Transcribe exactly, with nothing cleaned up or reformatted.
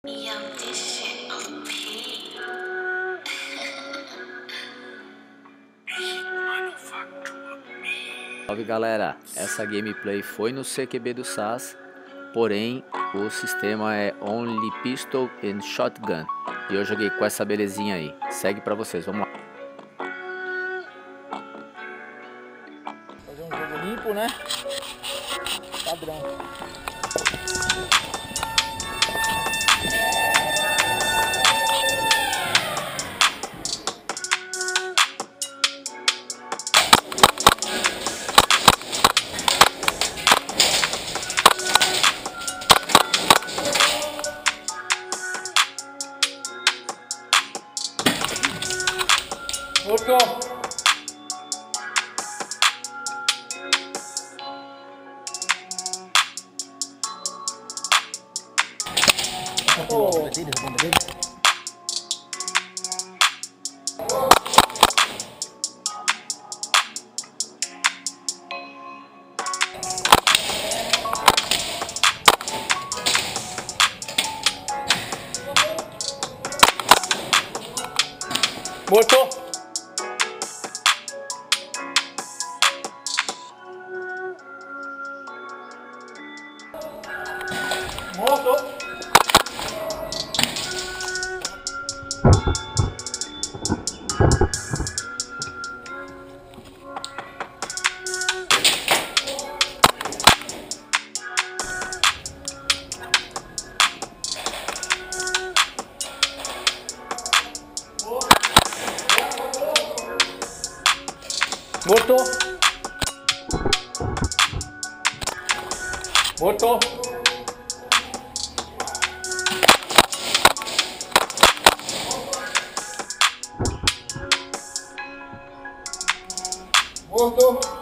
Yo, this shit O P. Salve galera, essa gameplay foi no C Q B do S A S, porém o sistema é Only Pistol and Shotgun e eu joguei com essa belezinha aí. Segue pra vocês, vamos lá. Fazer um jogo limpo, né? Padrão. Voltou. Oh. Voltou. Voltou. Voltou. Voltou. Voltou.